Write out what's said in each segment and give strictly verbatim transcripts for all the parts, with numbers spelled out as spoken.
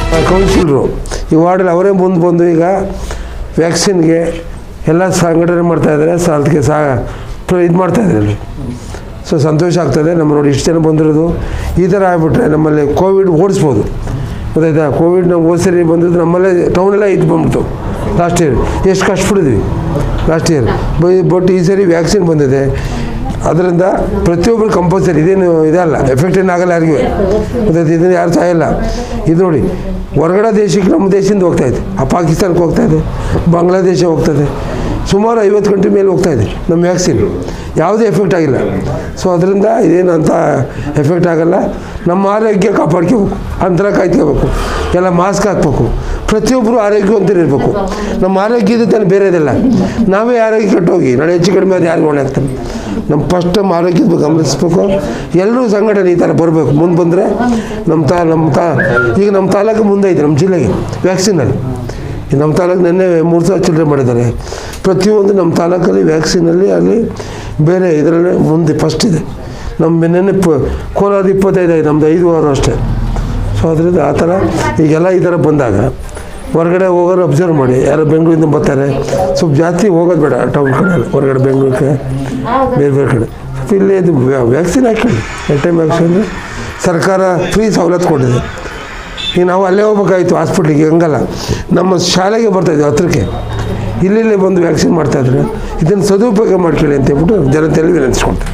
Councillor ಈ ವಾರ್ಡಲ್ಲಿ ಅವರೇ ಮುಂದೆ ಬಂದು ಈಗ ವ್ಯಾಕ್ಸಿನ್ಗೆ ಎಲ್ಲ ಸಂಘಟನೆ ಮಾಡ್ತಾಯಿದ್ದಾರೆ, ಸೊ ಅದಕ್ಕೆ ಸಹ ಇದು ಮಾಡ್ತಾಯಿದ್ದಾರೆ. ಸೊ ಸಂತೋಷ ಆಗ್ತದೆ. ನಮ್ಮ ನೋಡಿ ಇಷ್ಟು ಜನ ಬಂದಿರೋದು ಈ ಥರ ಆಗಿಬಿಟ್ರೆ ನಮ್ಮಲ್ಲಿ ಕೋವಿಡ್ ಓಡಿಸ್ಬೋದು. ಗೊತ್ತಾಯ್ತಾ? ಕೋವಿಡ್ ನಾವು ಹೋದ ಸರಿ ಬಂದಿದ್ದು ನಮ್ಮಲ್ಲೇ ಟೌನೆಲ್ಲ ಇದು ಬಂದ್ಬಿಡ್ತು ಲಾಸ್ಟ್ ಇಯರ್. ಎಷ್ಟು ಕಷ್ಟಪಟ್ಟಿದ್ವಿ ಲಾಸ್ಟ್ ಇಯರ್, ಬಟ್ ಈ ಸರಿ ವ್ಯಾಕ್ಸಿನ್ ಬಂದಿದೆ. ಅದರಿಂದ ಪ್ರತಿಯೊಬ್ಬರು ಕಂಪಲ್ಸರಿ, ಇದೇನು ಇದಲ್ಲ, ಎಫೆಕ್ಟ್ ಏನಾಗಲ್ಲ ಯಾರಿಗೂ. ಗೊತ್ತಾಯ್ತು? ಇದನ್ನು ಯಾರು ಸಾಯಲ್ಲ. ಇದು ನೋಡಿ ಹೊರಗಡೆ ದೇಶಕ್ಕೆ ನಮ್ಮ ದೇಶದಿಂದ ಹೋಗ್ತಾಯಿದೆ, ಆ ಪಾಕಿಸ್ತಾನಕ್ಕೆ ಹೋಗ್ತಾಯಿದೆ, ಬಾಂಗ್ಲಾದೇಶ ಹೋಗ್ತದೆ, ಸುಮಾರು ಐವತ್ತು ಗಂಟೆ ಮೇಲೆ ಹೋಗ್ತಾಯಿದೆ ನಮ್ಮ ವ್ಯಾಕ್ಸಿನ್. ಯಾವುದೇ ಎಫೆಕ್ಟ್ ಆಗಿಲ್ಲ. ಸೊ ಅದರಿಂದ ಇದೇನು ಅಂತ ಎಫೆಕ್ಟ್ ಆಗಲ್ಲ. ನಮ್ಮ ಆರೋಗ್ಯ ಕಾಪಾಡ್ಕೋಬೇಕು, ಅಂತರ ಕಾಯ್ಕೋಬೇಕು, ಎಲ್ಲ ಮಾಸ್ಕ್ ಹಾಕ್ಬೇಕು, ಪ್ರತಿಯೊಬ್ಬರು ಆರೋಗ್ಯವಂತರಿರಬೇಕು. ನಮ್ಮ ಆರೋಗ್ಯ ಇದೆ ತಾನು, ಬೇರೆದಿಲ್ಲ. ನಾವೇ ಆರೋಗ್ಯ ಕೆಟ್ಟೋಗಿ ನಾಳೆ ಹೆಚ್ಚು ಕಡಿಮೆ ಅದು ಯಾರು ಹೊಣೆ ಆಗ್ತಾನೆ. ನಮ್ಮ ಫಸ್ಟ್ ನಮ್ಮ ಆರೋಗ್ಯದ ಗಮನಿಸ್ಬೇಕು. ಎಲ್ಲರೂ ಸಂಘಟನೆ ಈ ಥರ ಬರಬೇಕು. ಮುಂದೆ ಬಂದರೆ ನಮ್ಮ ತಾ ನಮ್ಮ ತಾ ಈಗ ನಮ್ಮ ತಾಲೂಕು ಮುಂದೆ ಐತೆ, ನಮ್ಮ ಜಿಲ್ಲೆಗೆ ವ್ಯಾಕ್ಸಿನಲ್ಲಿ. ನಮ್ಮ ತಾಲೂಕು ನೆನ್ನೆ ಮೂರು ಸಾವಿರ ಚಿಲ್ಲರೆ ಮಾಡಿದ್ದಾರೆ. ಪ್ರತಿಯೊಂದು ನಮ್ಮ ತಾಲೂಕಲ್ಲಿ ವ್ಯಾಕ್ಸಿನಲ್ಲಿ ಅಲ್ಲಿ ಬೇರೆ ಇದರಲ್ಲಿ ಮುಂದೆ ಫಸ್ಟ್ ಇದೆ. ನಮ್ಮ ನೆನ್ನೆ ಪ ಕೋಲಾರ ಇಪ್ಪತ್ತೈದು ಐದು, ನಮ್ಮದು ಐದು ವಾರ ಅಷ್ಟೇ. ಸೊ ಅದರಿಂದ ಆ ಥರ ಈಗೆಲ್ಲ ಈ ಥರ ಬಂದಾಗ ಹೊರಗಡೆ ಹೋಗೋರು ಅಬ್ಸರ್ವ್ ಮಾಡಿ. ಯಾರು ಬೆಂಗಳೂರಿಂದ ಬರ್ತಾರೆ, ಸ್ವಲ್ಪ ಜಾಸ್ತಿ ಹೋಗೋದು ಬೇಡ ಟೌನ್ ಕಡೆ, ಹೊರಗಡೆ ಬೆಂಗಳೂರಿಗೆ ಬೇರೆ ಬೇರೆ ಕಡೆ. ಇಲ್ಲಿ ಇದು ವ್ಯಾಕ್ಸಿನ್ ಹಾಕೊಳ್ಳಿ. ಎಟ್ ಟೈಮ್ ವ್ಯಾಕ್ಸಿನ್ ಸರ್ಕಾರ ಫ್ರೀ ಸವಲತ್ತು ಕೊಟ್ಟಿದೆ. ಈಗ ನಾವು ಅಲ್ಲೇ ಹೋಗ್ಬೇಕಾಯ್ತು ಹಾಸ್ಪಿಟ್ಲಿಗೆ, ಹಂಗಲ್ಲ. ನಮ್ಮ ಶಾಲೆಗೆ ಬರ್ತಾಯಿದ್ವಿ ಹತ್ರಕ್ಕೆ, ಇಲ್ಲಿಲ್ಲೇ ಬಂದು ವ್ಯಾಕ್ಸಿನ್ ಮಾಡ್ತಾಯಿದ್ರೆ ಇದನ್ನು ಸದುಪಯೋಗ ಮಾಡ್ಕೊಳ್ಳಿ ಅಂತ ಹೇಳ್ಬಿಟ್ಟು ಜನತೆಯಲ್ಲಿ ವಿನಂತಿಸ್ಕೊಳ್ತಾರೆ.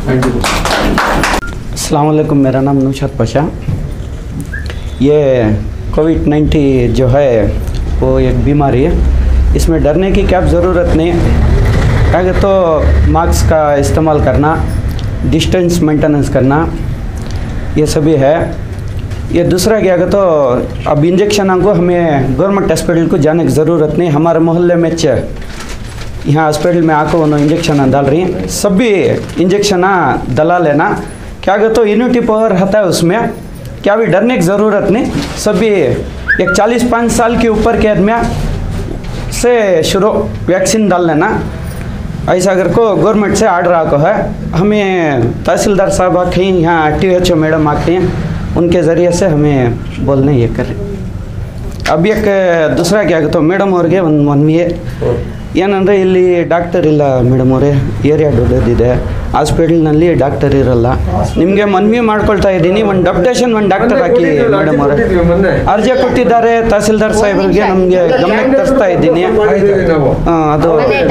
अस्सलाम वालेकुम, मेरा नाम नुशत पाशा। ये कोविड नाइन्टीन जो है वो एक बीमारी है, इसमें डरने की क्या ज़रूरत नहीं है। आगे तो मास्क का इस्तेमाल करना, डिस्टेंस मेंटेनेंस करना, ये सभी है। ये दूसरा क्या है तो अब इंजेक्शन को हमें गवर्नमेंट हॉस्पिटल को जाने की ज़रूरत नहीं। हमारे मोहल्ले में यहाँ हॉस्पिटल में आकर उन्होंने इंजेक्शन डाल रही हैं, सभी इंजेक्शन दला लेना। क्या कहते तो इम्यूनिटी पावर रहता है उसमें, क्या भी डरने की ज़रूरत नहीं। सभी एक चालीस पाँच साल के ऊपर के आदमी से शुरू वैक्सीन डाल लेना। ऐसा अगर को गवर्नमेंट से आर्डर आको है, हमें तहसीलदार साहब आके यहाँ टी एच ओ मैडम आके हैं, उनके ज़रिए से हमें बोलने ये करें। अब एक दूसरा क्या कहते तो ಮೇಡಮ್ ಅವ್ರಿಗೆ ಒಂದು ಮನವಿ ಏನಂದರೆ, ಇಲ್ಲಿ ಡಾಕ್ಟರ್ ಇಲ್ಲ ಮೇಡಮ್ ಅವರೇ, ಏರಿಯಾ ದೊಡ್ಡದಿದೆ, ಹಾಸ್ಪಿಟಲ್ನಲ್ಲಿ ಡಾಕ್ಟರ್ ಇರಲ್ಲ. ನಿಮಗೆ ಮನವಿ ಮಾಡ್ಕೊಳ್ತಾ ಇದ್ದೀನಿ, ಒಂದು ಡೆಪ್ಯುಟೇಷನ್ ಒಂದು ಡಾಕ್ಟರ್ ಹಾಕಿ ಮೇಡಮ್ ಅವರೇ. ಅರ್ಜಿ ಕೊಟ್ಟಿದ್ದಾರೆ ತಹಸೀಲ್ದಾರ್ ಸಾಹೇಬರಿಗೆ, ನಮಗೆ ಗಮನಕ್ಕೆ ತರಿಸ್ತಾ ಇದ್ದೀನಿ. ಹಾಂ, ಅದು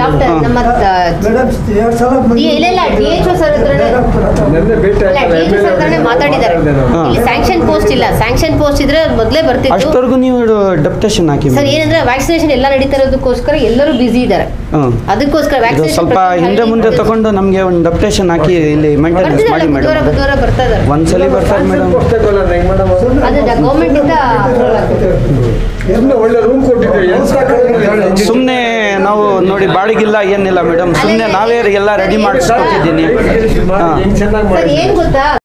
ಅಷ್ಟವರೆಗೂ ನೀವು ಡೆಪ್ಯುಟೇಷನ್ ಹಾಕಿ. ಸರ್ ಏನಂದ್ರೆ ವ್ಯಾಕ್ಸಿನೇಷನ್ ಎಲ್ಲ ನಡೀತಾ ಇರೋದಕ್ಕೋಸ್ಕರ ಎಲ್ಲರೂ ಬಿಸಿ ಇದ್ದಾರೆ, ಅದಕ್ಕೋಸ್ಕರ ಸ್ವಲ್ಪ ಹಿಂದೆ ಮುಂದೆ ತಗೊಂಡು ನಮಗೆ ಒಂದು ಡೆಪ್ಯುಟೇಷನ್ ಹಾಕಿ ಇಲ್ಲಿ ಮೇಂಟೆನೆನ್ಸ್ ಮಾಡಿ ಮೇಡಮ್. ಒಂದ್ಸಲಿ ಬರ್ತಾರೆ ಮೇಡಮ್, ಸುಮ್ಮನೆ ನಾವು ನೋಡಿ ಬಾಡಿಗಿಲ್ಲ ಏನಿಲ್ಲ ಮೇಡಮ್, ಸುಮ್ಮನೆ ನಾವೇ ಎಲ್ಲ ರೆಡಿ ಮಾಡಿಸ್ಕೊಟ್ಟಿದ್ದೀನಿ. ಹಾಂ,